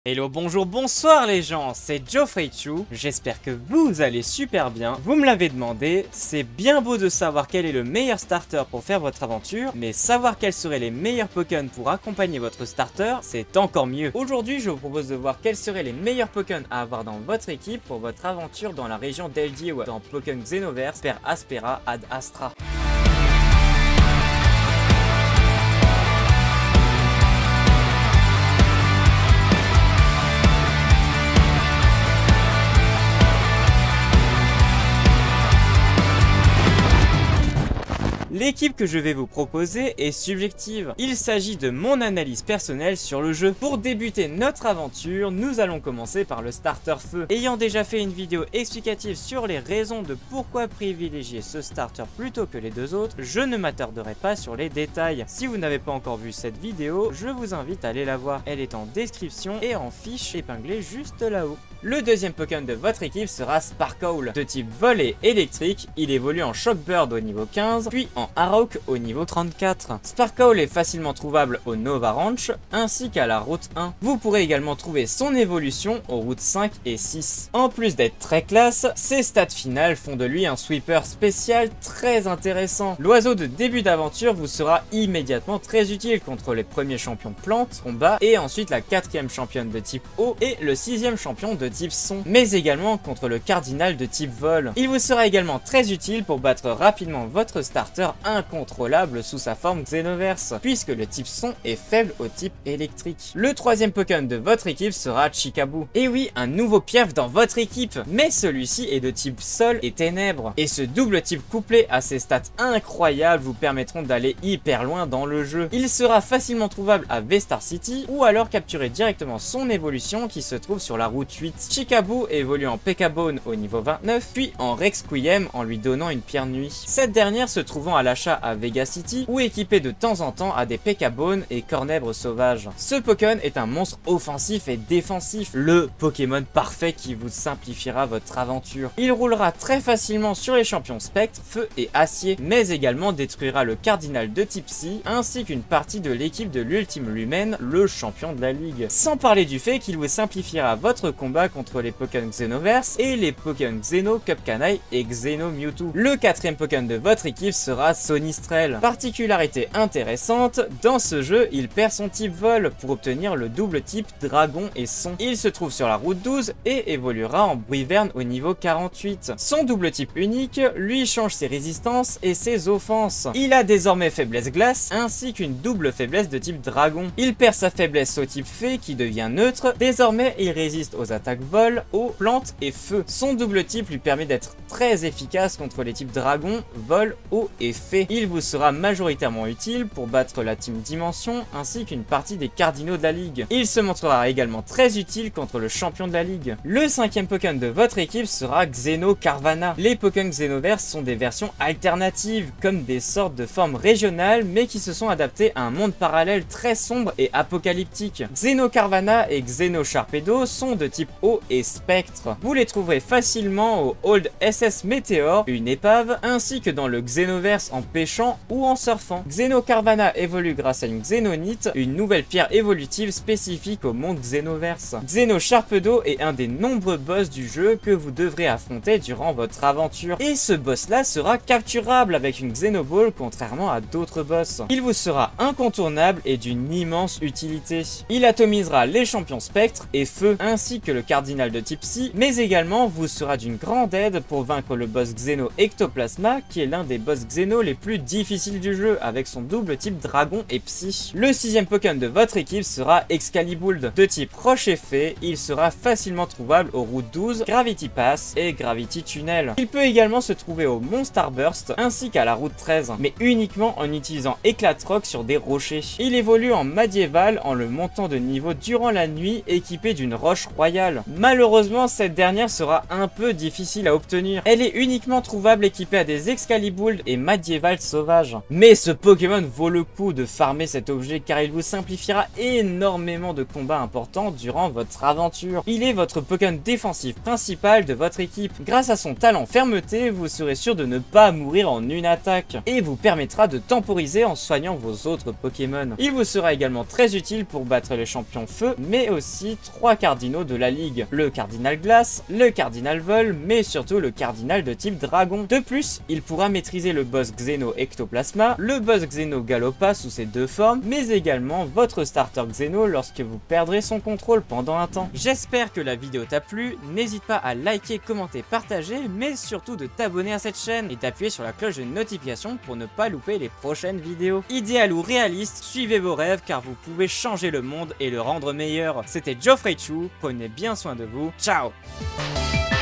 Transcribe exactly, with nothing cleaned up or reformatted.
Hello, bonjour, bonsoir les gens, c'est Geoffrey-Chu, j'espère que vous allez super bien. Vous me l'avez demandé, c'est bien beau de savoir quel est le meilleur starter pour faire votre aventure, mais savoir quels seraient les meilleurs Pokémon pour accompagner votre starter, c'est encore mieux. Aujourd'hui, je vous propose de voir quels seraient les meilleurs Pokémon à avoir dans votre équipe pour votre aventure dans la région d'Eldiw dans Pokémon Xenoverse per Aspera ad Astra. L'équipe que je vais vous proposer est subjective. Il s'agit de mon analyse personnelle sur le jeu. Pour débuter notre aventure, nous allons commencer par le starter feu. Ayant déjà fait une vidéo explicative sur les raisons de pourquoi privilégier ce starter plutôt que les deux autres, je ne m'attarderai pas sur les détails. Si vous n'avez pas encore vu cette vidéo, je vous invite à aller la voir. Elle est en description et en fiche épinglée juste là-haut. Le deuxième Pokémon de votre équipe sera Sparkle. De type vol et électrique, il évolue en Shock Bird au niveau quinze, puis en Harrowk au niveau trente-quatre. Sparkle est facilement trouvable au Nova Ranch, ainsi qu'à la route un. Vous pourrez également trouver son évolution aux routes cinq et six. En plus d'être très classe, ses stats finales font de lui un sweeper spécial très intéressant. L'oiseau de début d'aventure vous sera immédiatement très utile contre les premiers champions plantes, combat, et ensuite la quatrième championne de type eau et le sixième champion de type son, mais également contre le cardinal de type vol. Il vous sera également très utile pour battre rapidement votre starter incontrôlable sous sa forme Xenoverse, puisque le type son est faible au type électrique. Le troisième Pokémon de votre équipe sera Chikabu. Et oui, un nouveau piève dans votre équipe, mais celui-ci est de type sol et ténèbres. Et ce double type couplé à ses stats incroyables vous permettront d'aller hyper loin dans le jeu. Il sera facilement trouvable à V-Star City, ou alors capturer directement son évolution qui se trouve sur la route huit. Chikabu évolue en P K Bone au niveau vingt-neuf, puis en Requiem en lui donnant une pierre nuit. Cette dernière se trouvant à l'achat à Vega City, ou équipée de temps en temps à des P K Bone et Cornèbres sauvages. Ce Pokémon est un monstre offensif et défensif, le Pokémon parfait qui vous simplifiera votre aventure. Il roulera très facilement sur les champions spectre, feu et acier, mais également détruira le cardinal de type Psy, ainsi qu'une partie de l'équipe de l'Ultime Lumen, le champion de la ligue. Sans parler du fait qu'il vous simplifiera votre combat contre les Pokémon Xenoverse et les Pokémon Xeno, Cupcanai et Xeno Mewtwo. Le quatrième Pokémon de votre équipe sera Sonistrel. Particularité intéressante, dans ce jeu, il perd son type vol pour obtenir le double type dragon et son. Il se trouve sur la route douze et évoluera en Briverne au niveau quarante-huit. Son double type unique lui change ses résistances et ses offenses. Il a désormais faiblesse glace ainsi qu'une double faiblesse de type dragon. Il perd sa faiblesse au type fée qui devient neutre. Désormais, il résiste aux attaques vol, eau, plante et feu. Son double type lui permet d'être très efficace contre les types dragon, vol, eau et fée. Il vous sera majoritairement utile pour battre la team Dimension ainsi qu'une partie des cardinaux de la ligue. Il se montrera également très utile contre le champion de la ligue. Le cinquième Pokémon de votre équipe sera Xeno Carvanha. Les Pokémon Xenoverse sont des versions alternatives, comme des sortes de formes régionales mais qui se sont adaptées à un monde parallèle très sombre et apocalyptique. Xeno Carvanha et Xeno Sharpedo sont de type eau et spectre. Vous les trouverez facilement au Old S S Meteor, une épave, ainsi que dans le Xenoverse en pêchant ou en surfant. Xeno Carvanha évolue grâce à une Xénonite, une nouvelle pierre évolutive spécifique au monde Xenoverse. Xeno Sharpedo est un des nombreux boss du jeu que vous devrez affronter durant votre aventure. Et ce boss là sera capturable avec une Xenoball contrairement à d'autres boss. Il vous sera incontournable et d'une immense utilité. Il atomisera les champions spectres et feu ainsi que le cardinal de type Psy, mais également vous sera d'une grande aide pour vaincre le boss Xeno Ectoplasma qui est l'un des boss Xeno les plus difficiles du jeu avec son double type dragon et psy. Le sixième Pokémon de votre équipe sera Excalibur. De type roche et fée, il sera facilement trouvable aux routes douze, Gravity Pass et Gravity Tunnel. Il peut également se trouver au Mont Starburst ainsi qu'à la route treize, mais uniquement en utilisant Éclat Rock sur des rochers. Il évolue en médiéval en le montant de niveau durant la nuit équipé d'une roche royale. Malheureusement, cette dernière sera un peu difficile à obtenir. Elle est uniquement trouvable équipée à des Excalibur et Medieval Archibald sauvage. Mais ce Pokémon vaut le coup de farmer cet objet car il vous simplifiera énormément de combats importants durant votre aventure. Il est votre Pokémon défensif principal de votre équipe. Grâce à son talent fermeté, vous serez sûr de ne pas mourir en une attaque et vous permettra de temporiser en soignant vos autres Pokémon. Il vous sera également très utile pour battre les champions feu, mais aussi trois cardinaux de la ligue. Le cardinal glace, le cardinal vol, mais surtout le cardinal de type dragon. De plus, il pourra maîtriser le boss Xeno Ectoplasma, le boss Xeno Galopa sous ses deux formes, mais également votre starter Xeno lorsque vous perdrez son contrôle pendant un temps. J'espère que la vidéo t'a plu, n'hésite pas à liker, commenter, partager, mais surtout de t'abonner à cette chaîne et d'appuyer sur la cloche de notification pour ne pas louper les prochaines vidéos. Idéal ou réaliste, suivez vos rêves car vous pouvez changer le monde et le rendre meilleur. C'était Geoffrey Chou, prenez bien soin de vous, ciao.